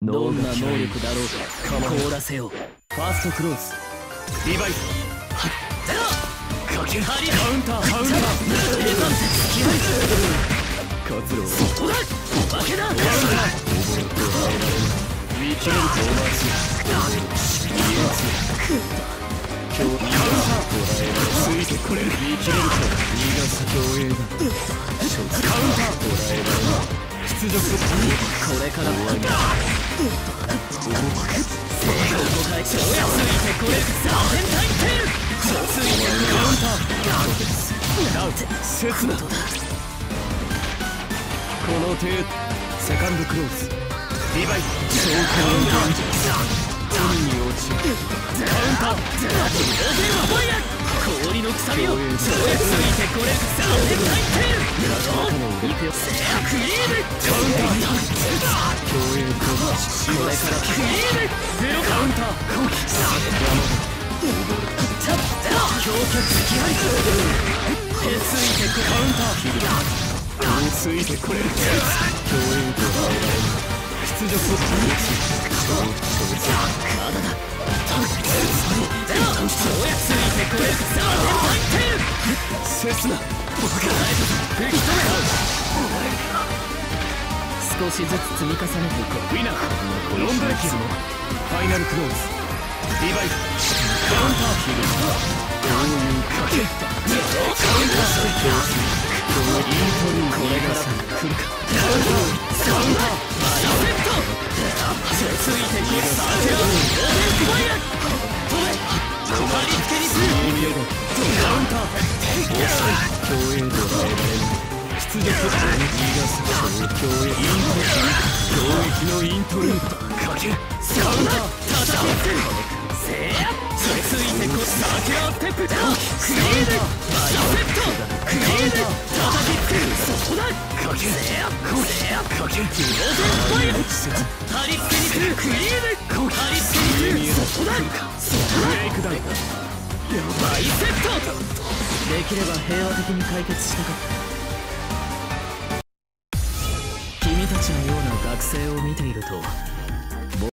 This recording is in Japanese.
どんな能力だろうか凍らせよう。ファーストクローズリバイスかけはりカウンターカウンターエヴァンス気配活路外だ負けだカウンター見切れると思わず見えます今日カウンターついてこれる見切れると逃がす競泳だカウンター屈辱とこれから終わりだここからついてこれるさあ全体テールついてカウンターラウト刹那この程度セカンドクローズリバイス超高音感情海に落ちるカウンター氷のくさびを超越ついてこれるさあ全体テールいくよクリームカウンター競泳コーチこれからクリームゼロカウンター強脚突き張りついてカウンターついてこれる競泳コーチ屈辱を保ちまだだついてこれるさあ全体テール刹那僕が吹き止め少しずつ積み重ねていこうウィナーロンブレキズもファイナルクローズリバイスカウンターヒールどういうかけカウンターイントリーこれから来るかカウンターバイセットついてきるサーチャーオーデンファイア止め貼り付けにするカウンター競泳とは得られない屈辱と逃がす競泳イントルードのイントルードかけカウンター叩きつけるせいやついてこサーキュラーステップクリームバイセットクリーム叩きつけるそこだかけせいやかけオーデンファイア貼り付けにするクリーム貼り付けにするそこだブレイクダウンバイセットできれば平和的に解決したかった君たちのような学生を見ていると